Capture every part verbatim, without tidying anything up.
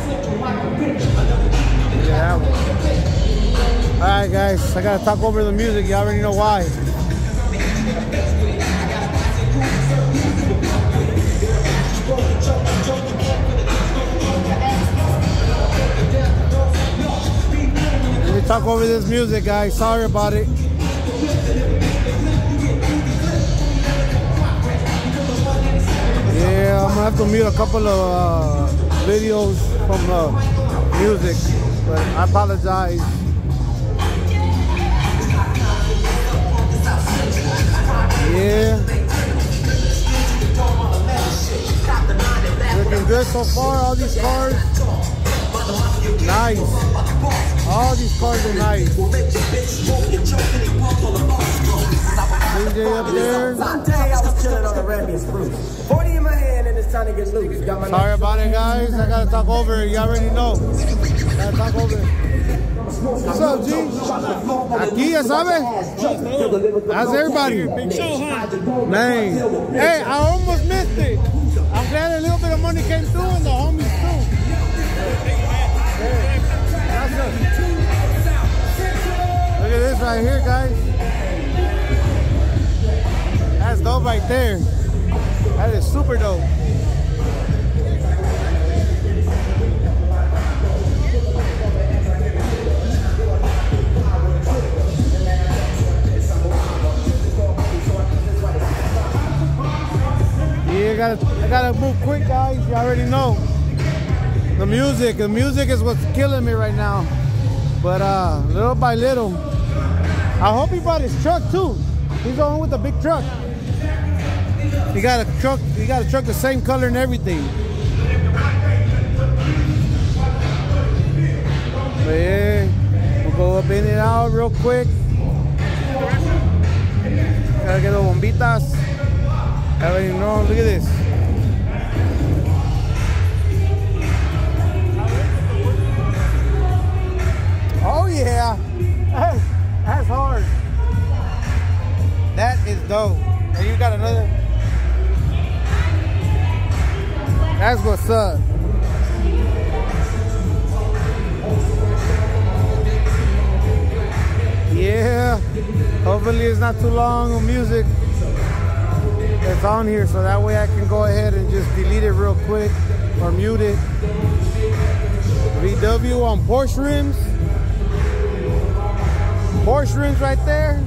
Yeah. Alright guys, I gotta talk over the music, you already know why. Let me talk over this music, guys, sorry about it. Yeah, I'm gonna have to mute a couple of uh, videos from uh, music, but I apologize. Yeah. Looking good so far, all these cars. Nice. All these cars are nice. D J up there. One day I was chilling on the Remy Spruce. forty in my hand and it's time to get loose. Got my Sorry about it, guys. I gotta talk over it. You already know. Gotta talk over it. What's up, G? Aquí, ya sabes. How's everybody? Big show, huh? Man. Hey, I almost missed it. I'm glad a little bit of money came through and the homies too. Look at this right here, guys. That's dope right there. That is super dope. Yeah, I gotta, I gotta move quick, guys. You already know. The music, the music is what's killing me right now. But uh, little by little. I hope he brought his truck too. He's the one with the big truck. He got a truck, he got a truck the same color and everything. But yeah, we'll go up in and out real quick. Gotta get the bombitas. I already know, look at this. Oh yeah, hey, that's hard. That is dope. And you got another. That's what's up. Yeah, hopefully it's not too long of music that's on here, so that way I can go ahead and just delete it real quick or mute it. V W on Porsche rims. Porsche rims right there.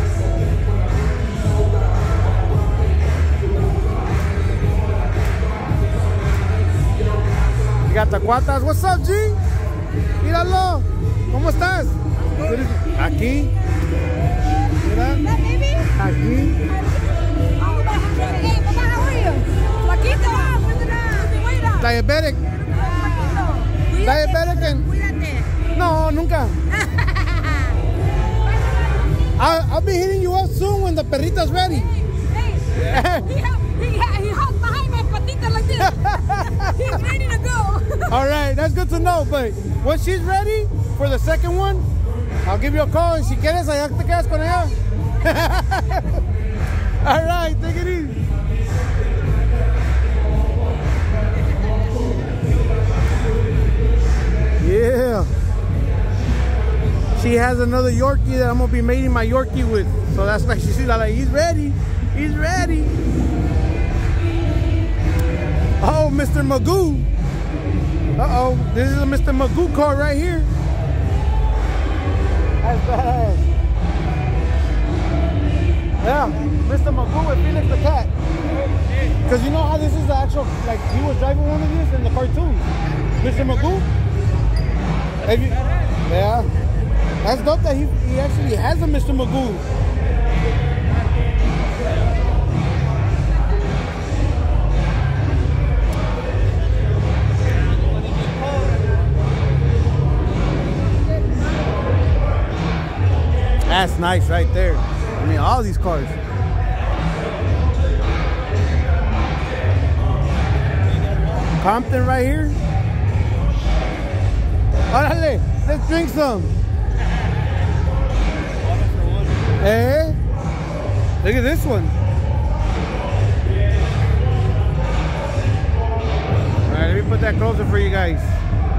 You got the cuatas. What's up, G? Míralo. ¿Cómo estás? Aquí. Mira. Aquí. Hey, Papa, how are you? Paquito, Diabetic. Diabetic and... No, nunca. I'll, I'll be hitting you up soon when the perrita's ready. Hey, hey, he, he, he hops behind my patita like this. He's ready to go. All right, that's good to know. But when she's ready for the second one, I'll give you a call. And si quieres, allá te quedas con ella. All right, take it easy. Yeah. She has another Yorkie that I'm gonna be mating my Yorkie with. So that's why she's like, he's ready. He's ready. Oh, Mister Magoo. Uh-oh. This is a Mister Magoo car right here. That's badass. Yeah, Mister Magoo with Felix the cat. Because you know how this is the actual, like, he was driving one of these in the cartoon. Mister Magoo? Have you, yeah. That's dope that he, he actually has a Mister Magoo. That's nice right there. I mean, all these cars. Compton right here. Órale, let's drink some. Hey, look at this one. All right, let me put that closer for you guys.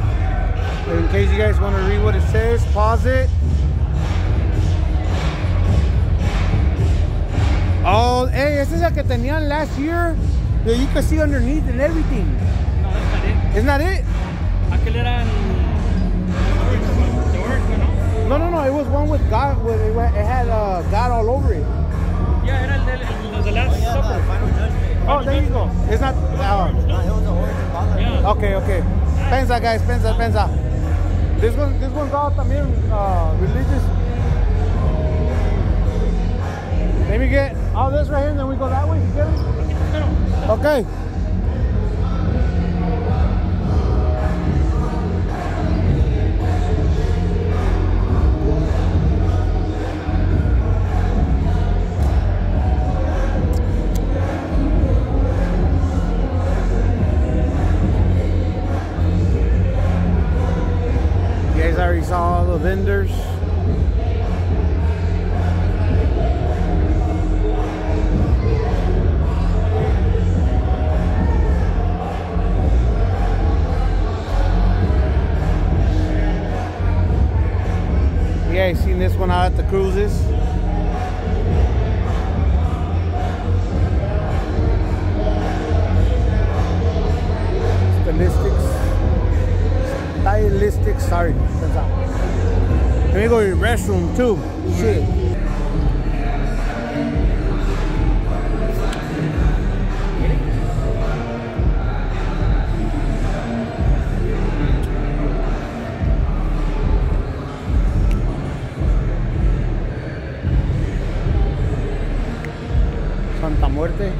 In case you guys want to read what it says, pause it. Oh, hey, ese es el que tenían last year that you could see underneath and everything. No, that's not it. Isn't that it? Aquel era the orange one, ¿no? No, no, no. It was one with God. With it, it had uh, God all over it. Yeah, era el de, el, el de Last Oh, yeah, the Supper. Final Judgment. Oh, there you go. It's not. Uh, No, it was the orange and bottle. Yeah. okay, okay. Pensa, guys. Pensa, pensa. This one, this one's all también uh, religious. Let me get all this right here, and then we go that way. You get it? Okay. You guys already saw all the vendors. You guys seen this one out at the cruises? Stylistics. Stylistics, sorry. That's out. Let me go to the restroom too. Shit. Santa Muerte.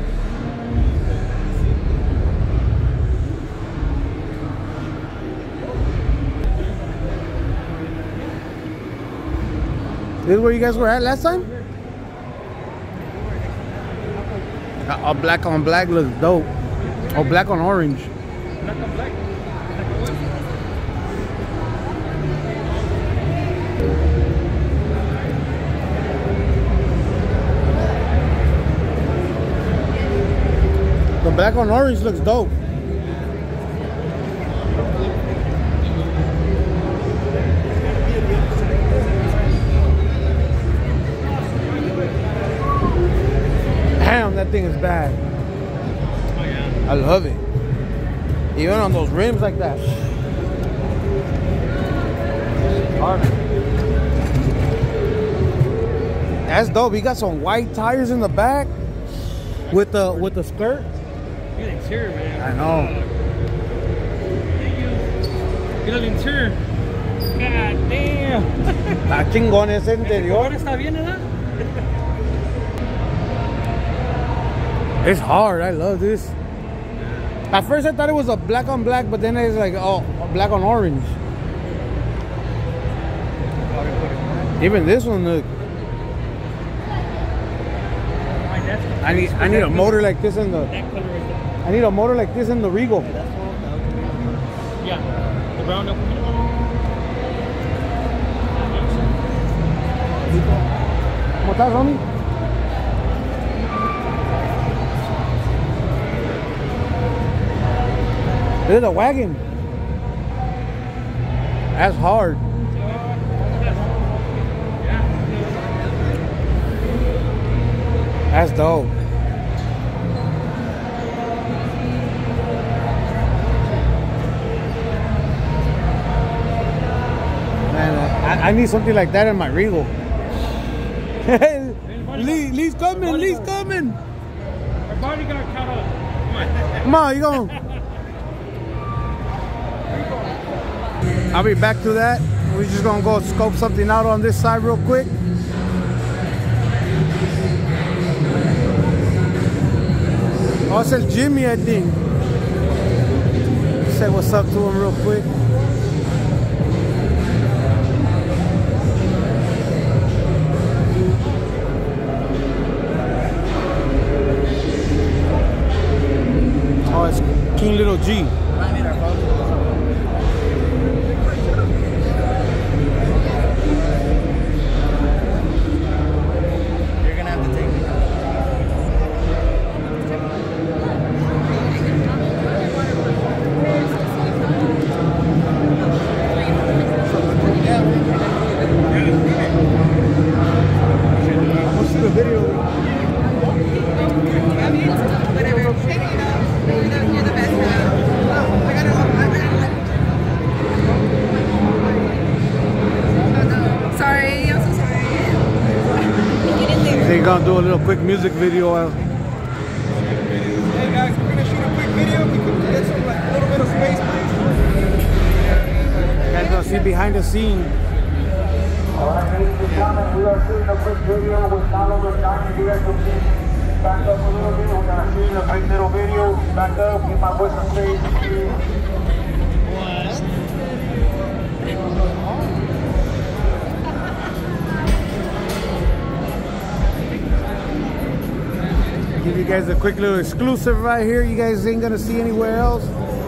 This is where you guys were at last time? Uh, black on black looks dope. Oh, black on orange. Black on black. The black on orange looks dope. Damn, that thing is bad. Oh, yeah. I love it. Even on those rims like that. Hard. That's dope. He got some white tires in the back with the with the skirt. Look at the interior, man. I know. Mira el interior. God damn. Está chingón ese interior. Ahora está bien, ¿verdad? It's hard. I love this. At first I thought it was a black on black, but then it's like, oh, black on orange. Even this one, look. I need I need a motor like this in the That color is the, I need a motor like this in the Regal. yeah, the brown up. ¿Cómo estás, Ronnie? This is a wagon. That's hard. That's dope. Man, uh, I, I need something like that in my Regal. Lee, Lee's coming, Lee's coming. Our bodyguard caught up. Come on. Come on, you going? I'll be back to that. We're just gonna go scope something out on this side real quick. Oh, it's El Jimmy, I think. Say what's up to him real quick. Oh, it's King Little G. You're gonna have to take me. gonna do a little quick music video. Hey guys, we're gonna shoot a quick video. We can get some like a little bit of space, please. You guys gonna see behind the scene. Alright, ladies and gentlemen, we are shooting a quick video with not over ninety directional team. Back up a little bit, we're gonna shoot a quick little video. Back up, give my boys some space. Give you guys a quick little exclusive right here. You guys ain't gonna see anywhere else.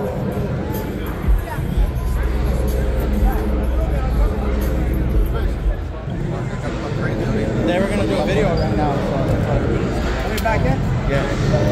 They were gonna do a video right now. So are we back in? Yeah.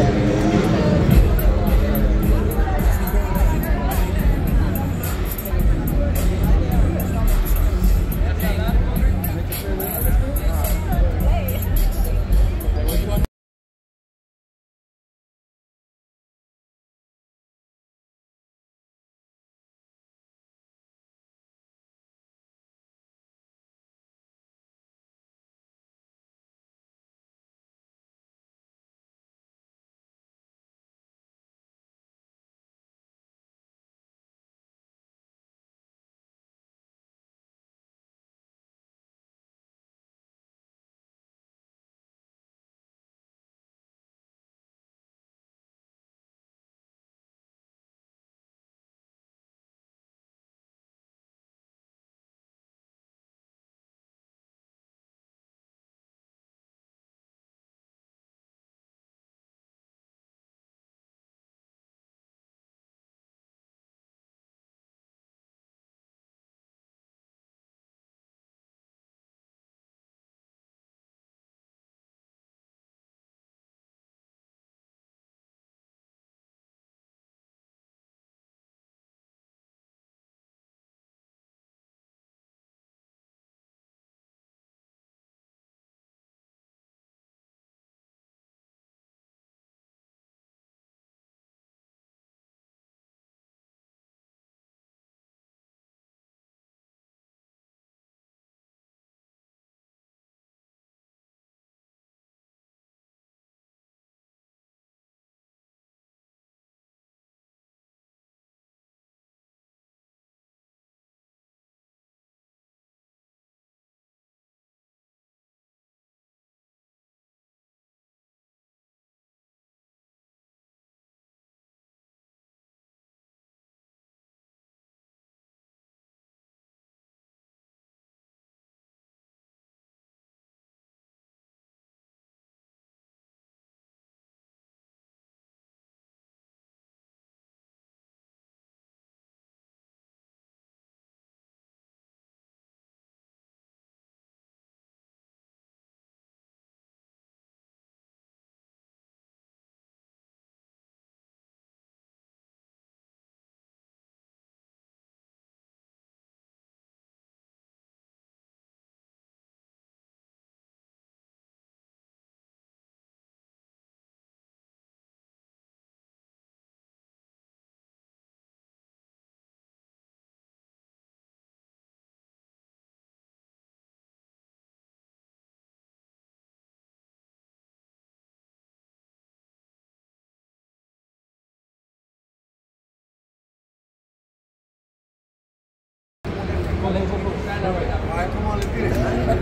Alright, come on, let's get it.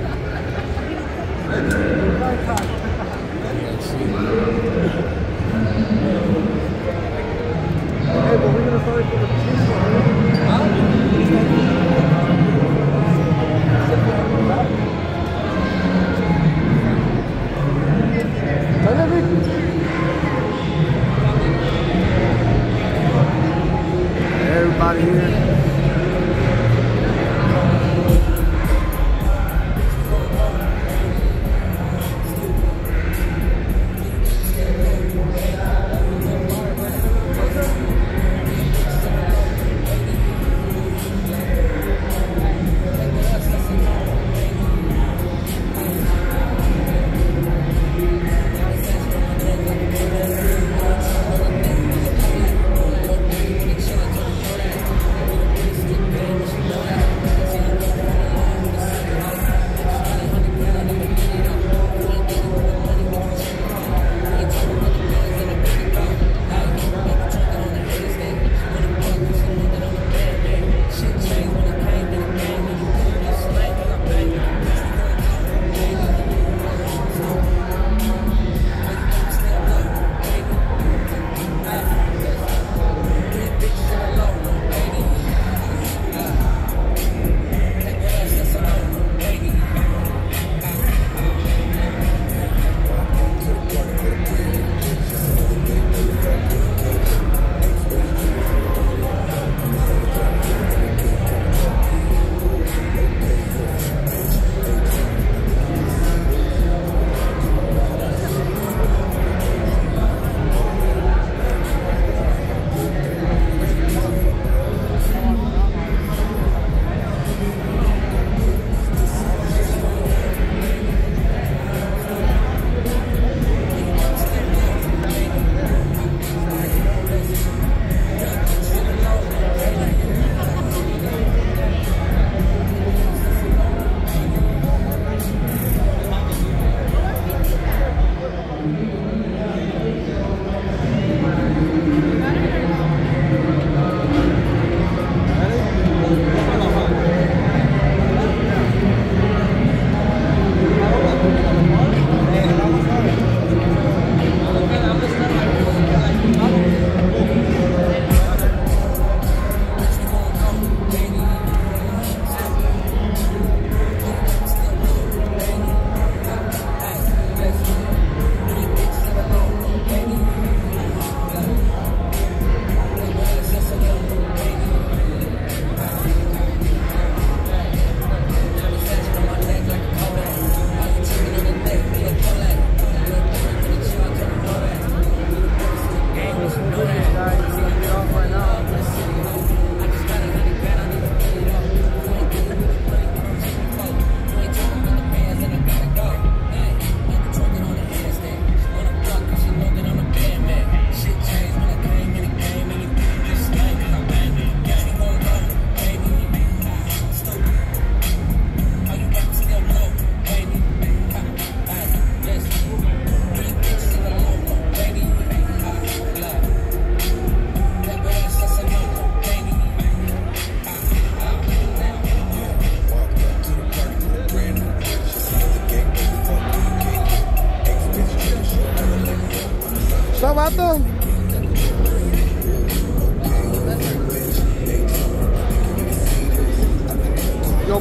Hey, but we're gonna start with the Everybody here.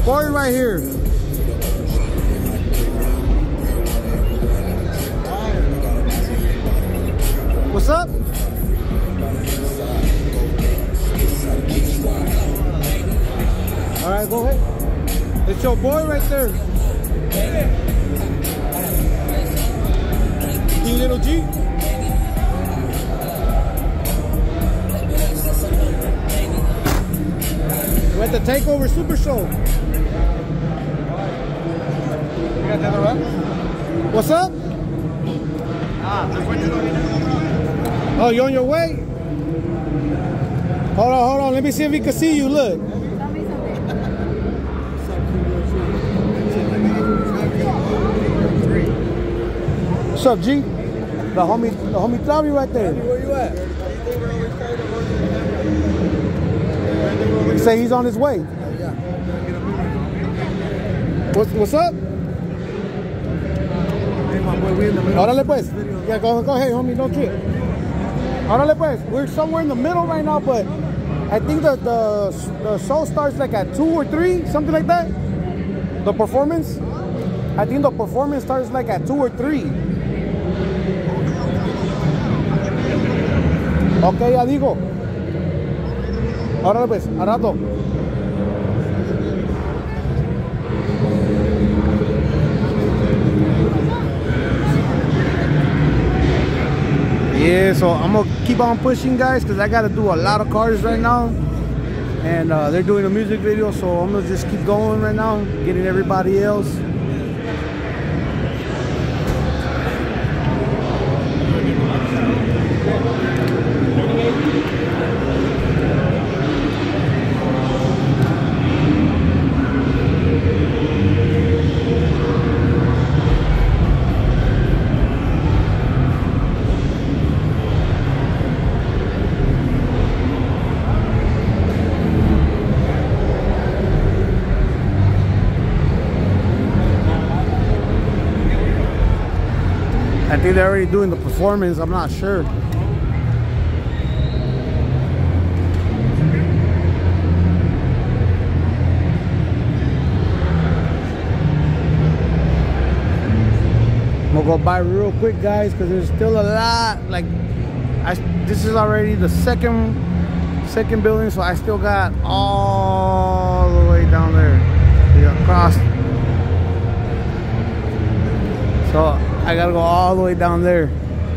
boy right here. What's up? All right, go ahead. It's your boy right there. D Little G. We're at the Takeover Super Show. You got the other run? What's up? Oh, you on your way? Hold on, hold on. Let me see if we can see you. Look. What's up, G? The homie, the homie Tommy right there. Where you at? Say he's on his way. What's, what's up? Hey, my boy, we in the middle. Órale pues. Yeah, go, go ahead, homie. No trip. Órale pues. We're somewhere in the middle right now, but I think that the, the show starts like at two or three, something like that. The performance. I think the performance starts like at two or three. Okay, ya digo. Órale pues, a rato. Yeah, so I'm gonna keep on pushing, guys, because I gotta do a lot of cars right now, and uh, they're doing a music video, so I'm gonna just keep going right now, getting everybody else. I think they're already doing the performance, I'm not sure. I'm gonna go by real quick, guys, because there's still a lot. Like, I, this is already the second second building, so I still got all the way down there, yeah, across. So I gotta go all the way down there.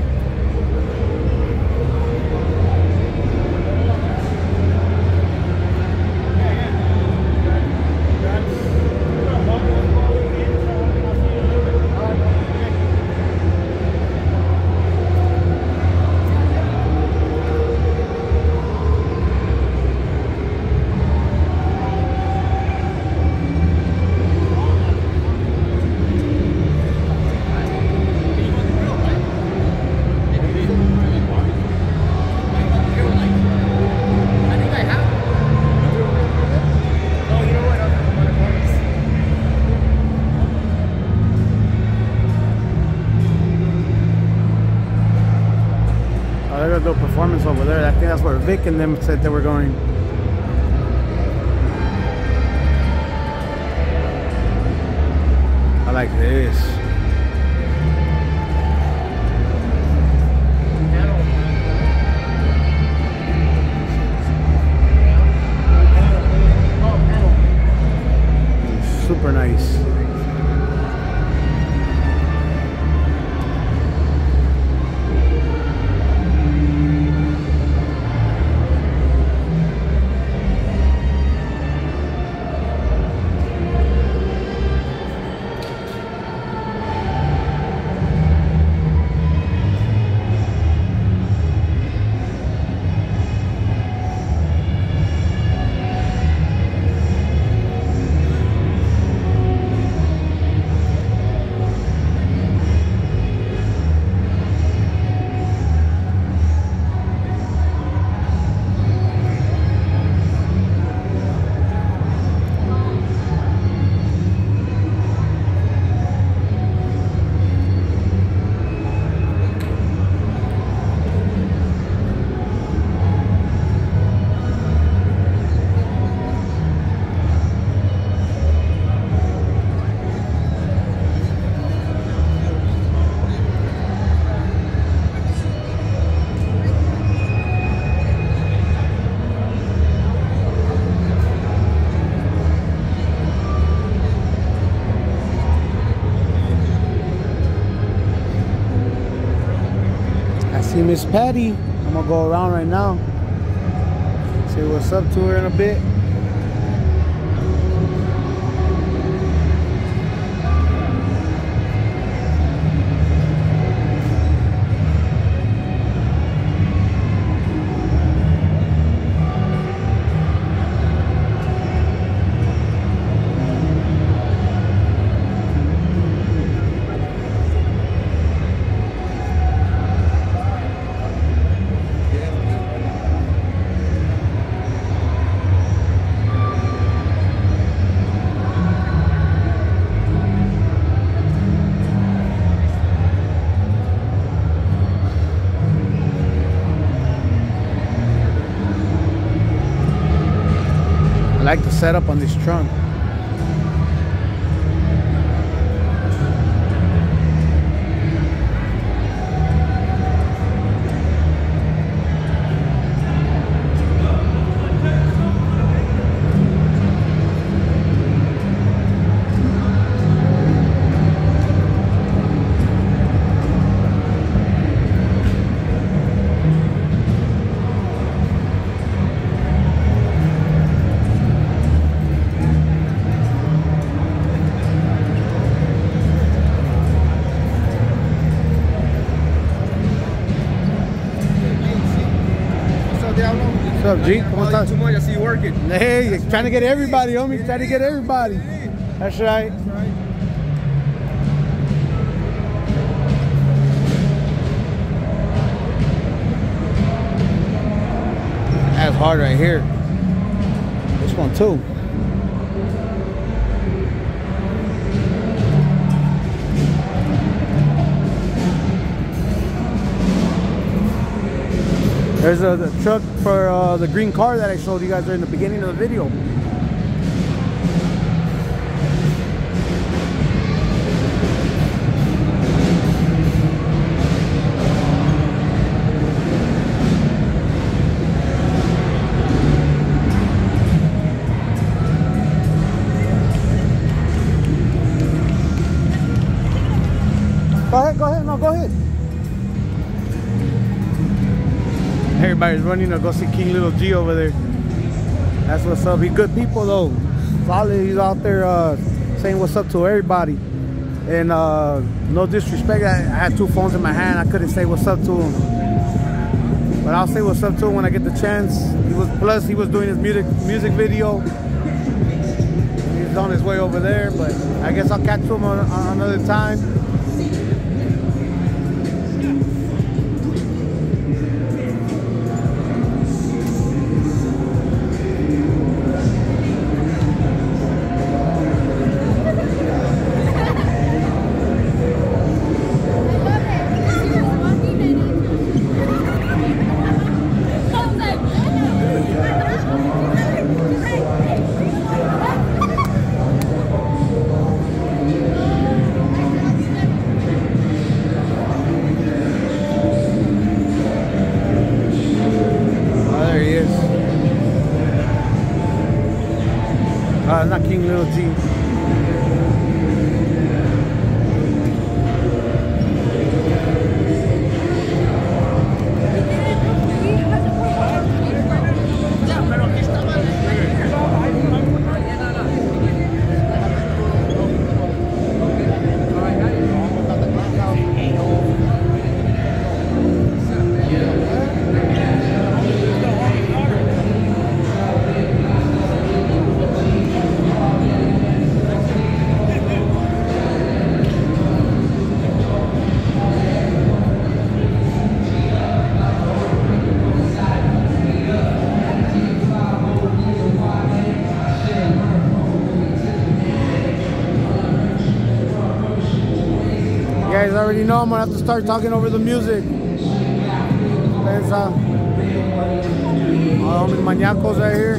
They're gonna do a performance over there. I think that's where Vic and them said they were going. I like this. Super nice. See Miss Patty. I'm gonna go around right now. Say what's up to her in a bit. I like the setup on this trunk. What's up, G? ¿Cómo estás? Too much, I see you working. Hey, trying to get everybody, homie. Trying to get everybody. That's right. That's hard right here. This one too. There's a the truck for uh, the green car that I showed you guys there in the beginning of the video. Go ahead, go ahead, no, go ahead. Everybody's running to go see King Little G over there. That's what's up. He's good people though. Solid. He's out there uh, saying what's up to everybody. And uh, no disrespect, I, I had two phones in my hand. I couldn't say what's up to him. But I'll say what's up to him when I get the chance. He was plus he was doing his music music video. He's on his way over there, but I guess I'll catch him on, on another time. Uh, not King Little G. You guys already know I'm gonna have to start talking over the music. There's uh, all the maniacos right here.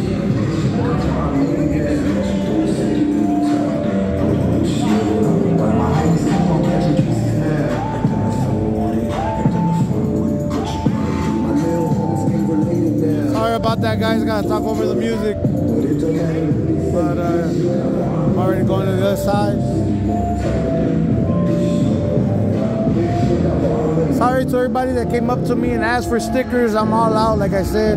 Sorry about that, guys. Gotta talk over the music. But uh, I'm already going to the other side. sorry to everybody that came up to me and asked for stickers. I'm all out, like I said.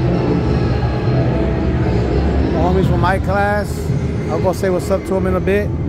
Homies from my class, I'll go say what's up to them in a bit.